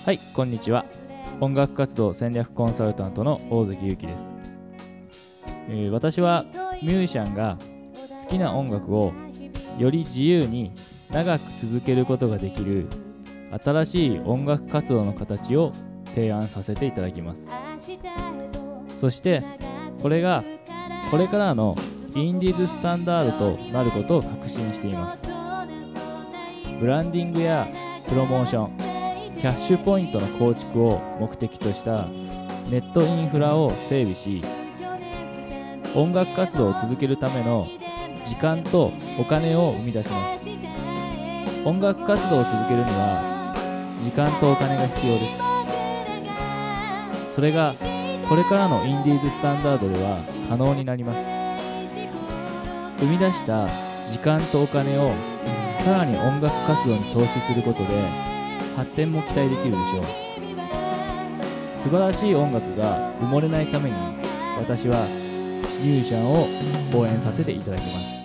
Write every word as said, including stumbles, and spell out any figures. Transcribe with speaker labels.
Speaker 1: はい、こんにちは。音楽活動戦略コンサルタントの大関ゆうきです。えー私はミュージシャンが好きな音楽をより自由に長く続けることができる新しい音楽活動の形を提案させていただきます。そしてこれがこれからのインディーズスタンダードとなることを確信しています。ブランディングやプロモーション、キャッシュポイントの構築を目的としたネットインフラを整備し、音楽活動を続けるための時間とお金を生み出します。音楽活動を続けるには時間とお金が必要です。それがこれからのインディーズスタンダードでは可能になります。生み出した時間とお金をさらに音楽活動に投資することで発展も期待できるでしょう。素晴らしい音楽が埋もれないために私はミュージシャンを応援させていただきます。